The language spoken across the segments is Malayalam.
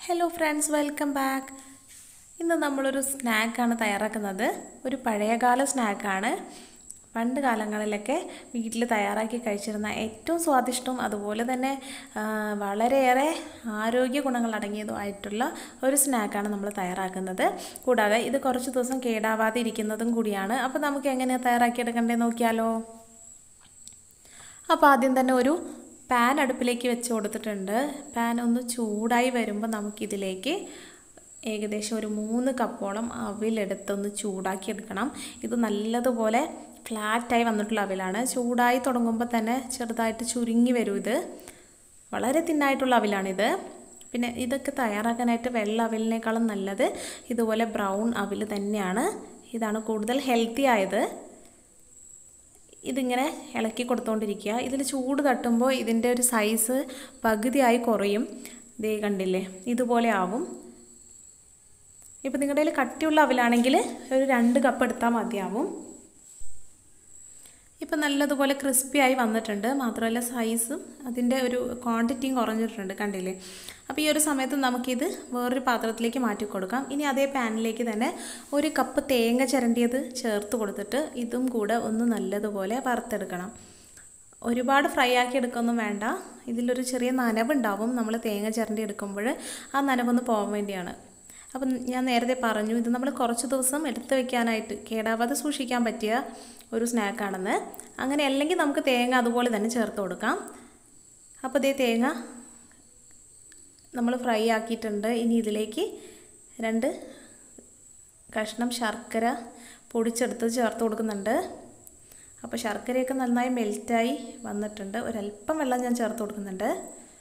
Hello friends, welcome back. ഇന്ന് നമ്മളൊരു സ്നാക്കാണ് തയ്യാറാക്കുന്നത്. ഒരു പഴയകാല സ്നാക്കാണ്. പണ്ട് കാലങ്ങളിലൊക്കെ വീട്ടിൽ തയ്യാറാക്കി കഴിച്ചിരുന്ന ഏറ്റവും സ്വാദിഷ്ടവും അതുപോലെ തന്നെ വളരെയേറെ ആരോഗ്യ ഗുണങ്ങൾ അടങ്ങിയതുമായിട്ടുള്ള ഒരു സ്നാക്കാണ് നമ്മൾ തയ്യാറാക്കുന്നത്. കൂടാതെ ഇത് കുറച്ച് ദിവസം കേടാവാതെ ഇരിക്കുന്നതും കൂടിയാണ്. അപ്പോൾ നമുക്ക് എങ്ങനെയാണ് തയ്യാറാക്കിയെടുക്കേണ്ടത് നോക്കിയാലോ. അപ്പോൾ ആദ്യം തന്നെ ഒരു പാൻ അടുപ്പിലേക്ക് വെച്ച് കൊടുത്തിട്ടുണ്ട്. പാൻ ഒന്ന് ചൂടായി വരുമ്പോൾ നമുക്കിതിലേക്ക് ഏകദേശം ഒരു 3 കപ്പോളം അവിലെടുത്തൊന്ന് ചൂടാക്കി എടുക്കണം. ഇത് നല്ലതുപോലെ ഫ്ലാറ്റായി വന്നിട്ടുള്ള അവിലാണ്. ചൂടായി തുടങ്ങുമ്പോൾ തന്നെ ചെറുതായിട്ട് ചുരുങ്ങി വരും. ഇത് വളരെ തിന്നായിട്ടുള്ള അവിലാണിത്. പിന്നെ ഇതൊക്കെ തയ്യാറാക്കാനായിട്ട് വെള്ള അവിലിനേക്കാളും നല്ലത് ഇതുപോലെ ബ്രൗൺ അവിൽ തന്നെയാണ്. ഇതാണ് കൂടുതൽ ഹെൽത്തി ആയത്. ഇതിങ്ങനെ ഇളക്കി കൊടുത്തുകൊണ്ടിരിക്കുക. ഇതിൽ ചൂട് തട്ടുമ്പോൾ ഇതിൻ്റെ ഒരു സൈസ് പകുതിയായി കുറയും. ദേ കണ്ടില്ലേ, ഇതുപോലെ ആവും. ഇപ്പോൾ നിങ്ങളുടെ കയ്യിൽ കട്ടിയുള്ള അവിലാണെങ്കിൽ ഒരു 2 കപ്പ് എടുത്താൽ മതിയാവും. ഇപ്പം നല്ലതുപോലെ ക്രിസ്പിയായി വന്നിട്ടുണ്ട്. മാത്രമല്ല സൈസും അതിൻ്റെ ഒരു ക്വാണ്ടിറ്റിയും കുറഞ്ഞിട്ടുണ്ട്, കണ്ടില്ലേ. അപ്പോൾ ഈ ഒരു സമയത്ത് നമുക്കിത് വേറൊരു പാത്രത്തിലേക്ക് മാറ്റി കൊടുക്കാം. ഇനി അതേ പാനിലേക്ക് തന്നെ 1 കപ്പ് തേങ്ങ ചിരണ്ടിയത് ചേർത്ത് കൊടുത്തിട്ട് ഇതും കൂടെ ഒന്ന് നല്ലതുപോലെ വറുത്തെടുക്കണം. ഒരുപാട് ഫ്രൈ ആക്കി എടുക്കൊന്നും വേണ്ട. ഇതിലൊരു ചെറിയ നനവുണ്ടാവും നമ്മൾ തേങ്ങ ചിരണ്ടി എടുക്കുമ്പോൾ. ആ നനവൊന്ന് പോകാൻ വേണ്ടിയാണ്. അപ്പം ഞാൻ നേരത്തെ പറഞ്ഞു, ഇത് നമ്മൾ കുറച്ച് ദിവസം എടുത്ത് വെക്കാനായിട്ട് കേടാവാതെ സൂക്ഷിക്കാൻ പറ്റിയ ഒരു സ്നാക്കാണെന്ന്. അങ്ങനെ അല്ലെങ്കിൽ നമുക്ക് തേങ്ങ അതുപോലെ തന്നെ ചേർത്ത് കൊടുക്കാം. അപ്പോൾ ഇതേ തേങ്ങ നമ്മൾ ഫ്രൈ ആക്കിയിട്ടുണ്ട്. ഇനി ഇതിലേക്ക് 2 കഷ്ണം ശർക്കര പൊടിച്ചെടുത്ത് ചേർത്ത് കൊടുക്കുന്നുണ്ട്. അപ്പോൾ ശർക്കരയൊക്കെ നന്നായി മെൽറ്റായി വന്നിട്ടുണ്ട്. ഒരല്പം വെള്ളം ഞാൻ ചേർത്ത് കൊടുക്കുന്നുണ്ട്.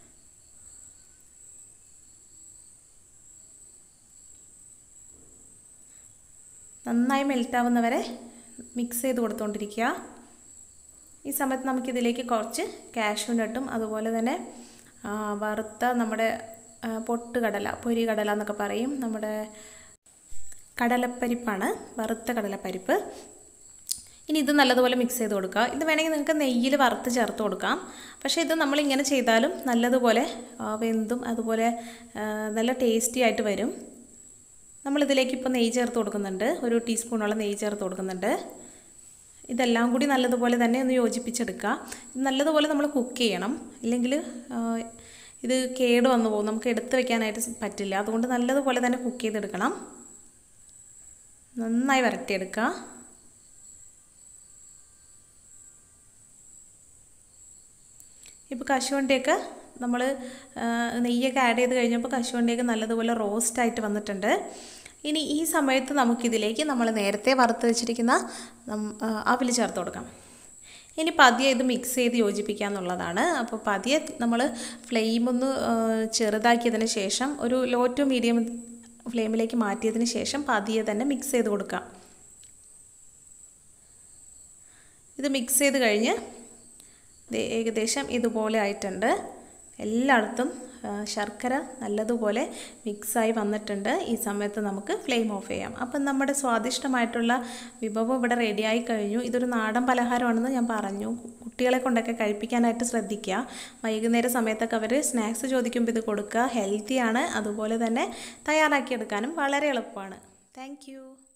നന്നായി മെൽറ്റാവുന്നവരെ മിക്സ് ചെയ്ത് കൊടുത്തുകൊണ്ടിരിക്കുക. ഈ സമയത്ത് നമുക്കിതിലേക്ക് കുറച്ച് കാഷ്യൂ നട്ടും അതുപോലെ തന്നെ വറുത്ത നമ്മുടെ പൊട്ടുകടല, പൊരികടല എന്നൊക്കെ പറയും, നമ്മുടെ കടലപ്പരിപ്പാണ്, വറുത്ത കടലപ്പരിപ്പ്. ഇനി ഇത് നല്ലതുപോലെ മിക്സ് ചെയ്ത് കൊടുക്കുക. ഇത് വേണമെങ്കിൽ നിങ്ങൾക്ക് നെയ്യിൽ വറുത്ത് ചേർത്ത് കൊടുക്കാം. പക്ഷേ ഇത് നമ്മളിങ്ങനെ ചെയ്താലും നല്ലതുപോലെ വെന്തും അതുപോലെ നല്ല ടേസ്റ്റി ആയിട്ട് വരും. നമ്മളിതിലേക്ക് ഇപ്പോൾ നെയ്യ് ചേർത്ത് കൊടുക്കുന്നുണ്ട്. 1 ടീസ്പൂണോളം നെയ്യ് ചേർത്ത് കൊടുക്കുന്നുണ്ട്. ഇതെല്ലാം കൂടി നല്ലതുപോലെ തന്നെ ഒന്ന് യോജിപ്പിച്ചെടുക്കുക. നല്ലതുപോലെ നമ്മൾ കുക്ക് ചെയ്യണം, ഇല്ലെങ്കിൽ ഇത് കേട് വന്നു പോകും, നമുക്ക് എടുത്ത് വെക്കാനായിട്ട് പറ്റില്ല. അതുകൊണ്ട് നല്ലതുപോലെ തന്നെ കുക്ക് ചെയ്തെടുക്കണം. നന്നായി വരട്ടിയെടുക്കുക. ഇപ്പോൾ കശുവണ്ടിയൊക്കെ നമ്മൾ നെയ്യൊക്കെ ആഡ് ചെയ്ത് കഴിഞ്ഞപ്പോൾ കശുവണ്ടിയൊക്കെ നല്ലതുപോലെ റോസ്റ്റായിട്ട് വന്നിട്ടുണ്ട്. ഇനി ഈ സമയത്ത് നമുക്കിതിലേക്ക് നമ്മൾ നേരത്തെ വറുത്ത് വെച്ചിരിക്കുന്ന അവിൽ ചേർത്ത് കൊടുക്കാം. ഇനി പതിയെ ഇത് മിക്സ് ചെയ്ത് യോജിപ്പിക്കുക എന്നുള്ളതാണ്. അപ്പോൾ പതിയെ നമ്മൾ ഫ്ലെയിം ഒന്ന് ചെറുതാക്കിയതിന് ശേഷം ഒരു ലോ ടു മീഡിയം ഫ്ലെയിമിലേക്ക് മാറ്റിയതിന് ശേഷം പതിയെ തന്നെ മിക്സ് ചെയ്ത് കൊടുക്കുക. ഇത് മിക്സ് ചെയ്ത് കഴിഞ്ഞ് ഏകദേശം ഇതുപോലെ ആയിട്ടുണ്ട്. എല്ലായിടത്തും ശർക്കര നല്ലതുപോലെ മിക്സായി വന്നിട്ടുണ്ട്. ഈ സമയത്ത് നമുക്ക് ഫ്ലെയിം ഓഫ് ചെയ്യാം. അപ്പം നമ്മുടെ സ്വാദിഷ്ടമായിട്ടുള്ള വിഭവം ഇവിടെ റെഡിയായി കഴിഞ്ഞു. ഇതൊരു നാടൻ പലഹാരമാണെന്ന് ഞാൻ പറഞ്ഞു. കുട്ടികളെ കൊണ്ടൊക്കെ കഴിപ്പിക്കാനായിട്ട് ശ്രദ്ധിക്കുക. വൈകുന്നേര സമയത്തൊക്കെ അവർ സ്നാക്സ് ചോദിക്കുമ്പോൾ ഇത് കൊടുക്കുക. ഹെൽത്തിയാണ്, അതുപോലെ തന്നെ തയ്യാറാക്കിയെടുക്കാനും വളരെ എളുപ്പമാണ്. താങ്ക്